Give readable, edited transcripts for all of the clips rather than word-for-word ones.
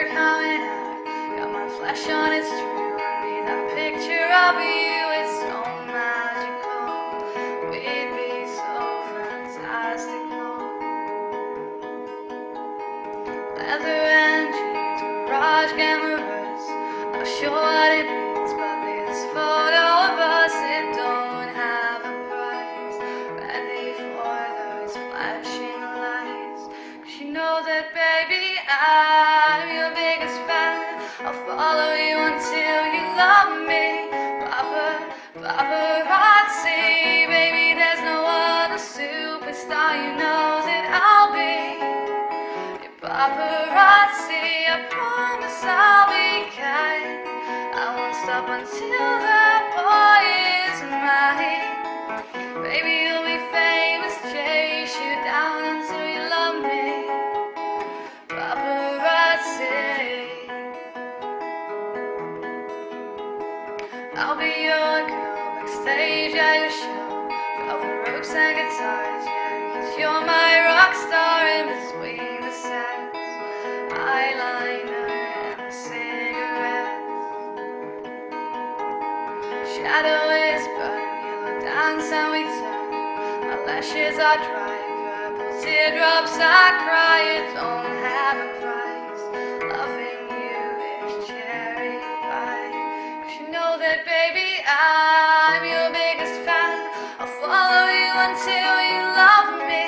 you're coming out. Got my flesh on, it's true. I need that picture of you, it's so magical. We'd be so fantastical. Leather and jeans, garage cameras. Not sure what it means, but this photo of us, it don't have a price. Ready for those flashing lights. 'Cause you know that, baby, I'm your biggest fan. I'll follow you until you love me. Paparazzi, baby, there's no other superstar. You know that I'll be your paparazzi. I promise I'll be kind. I won't stop until that boy is mine. Baby, you'll be famous, chase you down until you love me. Paparazzi. I'll be your girl backstage at your show. Velvet ropes and guitars, yeah, 'cause you're my rock star in between the sets. Eyeliner and cigarettes. Shadow is burning, yellow dance and we turn. My lashes are dry, purple teardrops I cry. It don't have a price. Loving you is cherry pie. 'Cause you know that, baby, I'm your biggest fan. I'll follow you until you love me.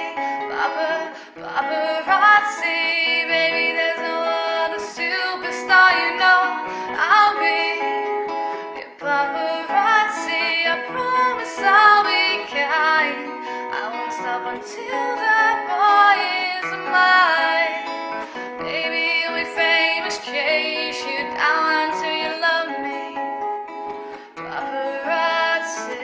Paparazzi, baby, there's no other superstar. You know I'll be your paparazzi. I promise I'll be kind. I won't stop until that boy is mine. Baby, you'll be famous, chase you down until you love me. Paparazzi.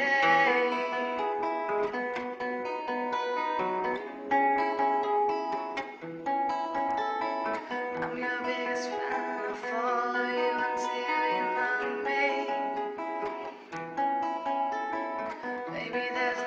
I'm your biggest fan. I'll follow you until you love me. Baby, there's